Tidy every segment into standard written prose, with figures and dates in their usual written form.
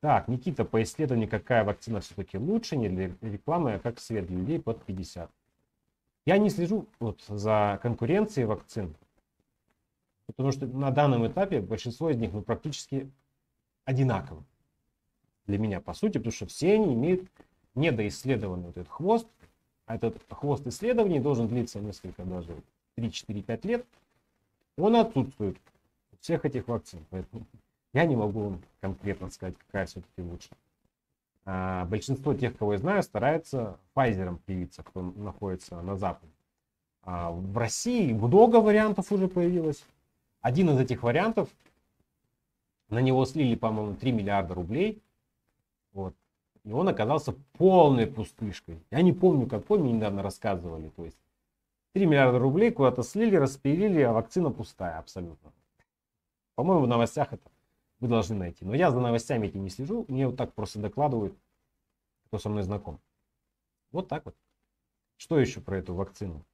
Так, Никита, по исследованию, какая вакцина все-таки лучше, не для рекламы, а как свет для людей под 50. Я не слежу вот за конкуренцией вакцин, потому что на данном этапе большинство из них ну, практически одинаковы для меня, по сути, потому что все они имеют недоисследованный вот этот хвост, а этот хвост исследований должен длиться несколько, даже 3-4-5 лет, он отсутствует у всех этих вакцин, поэтому я не могу вам конкретно сказать, какая все-таки лучше. Большинство тех, кого я знаю, стараются Pfizer привиться, кто находится на Западе. В России много вариантов уже появилось. Один из этих вариантов, на него слили, по-моему, 3 миллиарда рублей. Вот. И он оказался полной пустышкой. Я не помню, какой, мне недавно рассказывали. То есть 3 миллиарда рублей куда-то слили, распилили, а вакцина пустая абсолютно. По-моему, в новостях это вы должны найти. Но я за новостями этим не слежу. Мне вот так просто докладывают, кто со мной знаком. Вот так вот. Что еще про эту вакцину?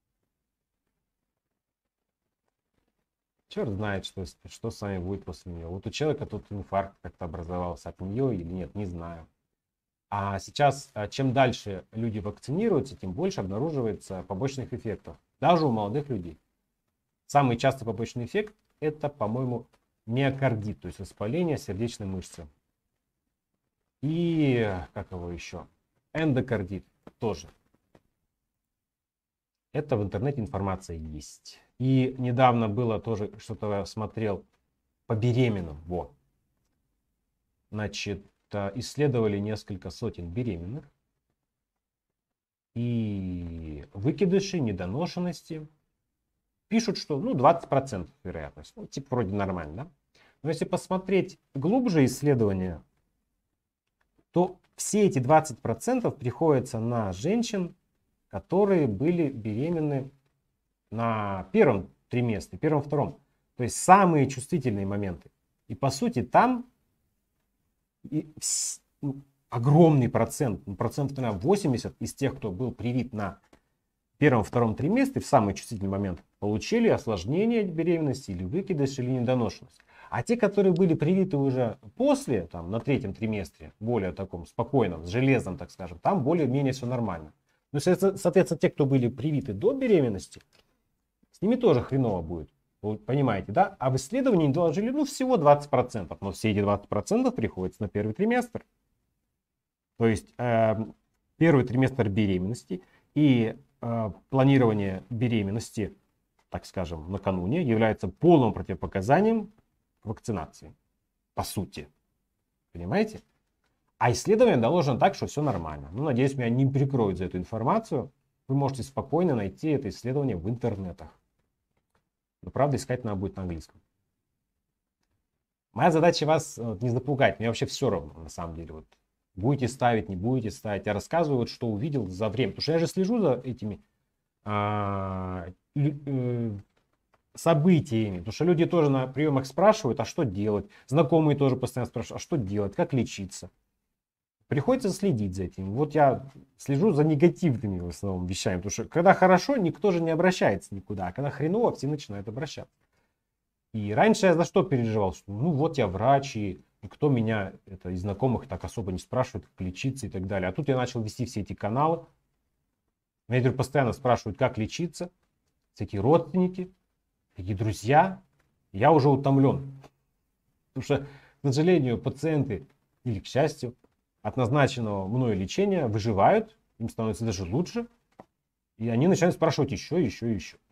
Черт знает, что с вами будет после нее. Вот у человека тут инфаркт как-то образовался от нее или нет, не знаю. А сейчас, чем дальше люди вакцинируются, тем больше обнаруживается побочных эффектов. Даже у молодых людей. Самый частый побочный эффект это, по-моему, миокардит, то есть воспаление сердечной мышцы. И, как его еще? Эндокардит тоже. Это в интернете информация есть. И недавно было тоже, что-то я смотрел по беременным. Вот. Значит, исследовали несколько сотен беременных. И выкидыши, недоношенности. Пишут, что ну, 20% вероятность. Ну, типа вроде нормально, да? Но если посмотреть глубже исследования, то все эти 20% приходятся на женщин, которые были беременны на первом триместре, первом-втором. То есть самые чувствительные моменты. И по сути там огромный процент, процентов 80 из тех, кто был привит на первом-втором триместре, в самый чувствительный момент, получили осложнение беременности или выкидыш, или недоношенность. А те, которые были привиты уже после, там, на третьем триместре, более таком спокойном, с железом, так скажем, там более-менее все нормально. Ну, соответственно, те, кто были привиты до беременности, с ними тоже хреново будет. Вы понимаете, да? А в исследовании доложили, ну, всего 20%. Но все эти 20% приходятся на первый триместр. То есть, первый триместр беременности и планирование беременности, так скажем, накануне, является полным противопоказанием вакцинации. По сути. Понимаете? А исследование доложено так, что все нормально. Ну, надеюсь, меня не прикроют за эту информацию. Вы можете спокойно найти это исследование в интернетах. Но, правда, искать надо будет на английском. Моя задача вас не запугать. Мне вообще все равно, на самом деле. Вот, будете ставить, не будете ставить. Я рассказываю, вот, что увидел за время. Потому что я же слежу за этими событиями. Потому что люди тоже на приемах спрашивают, а что делать. Знакомые тоже постоянно спрашивают, а что делать, как лечиться. Приходится следить за этим. Вот я слежу за негативными в основном вещами. Потому что когда хорошо, никто же не обращается никуда. А когда хреново, все начинают обращаться. И раньше я за что переживал? Что, ну вот я врач, и никто меня из знакомых так особо не спрашивает, как лечиться и так далее. А тут я начал вести все эти каналы. Меня теперь постоянно спрашивают, как лечиться. Всякие родственники, всякие друзья. Я уже утомлен. Потому что, к сожалению, пациенты, или к счастью, от назначенного мною лечения выживают, им становится даже лучше. И они начинают спрашивать еще.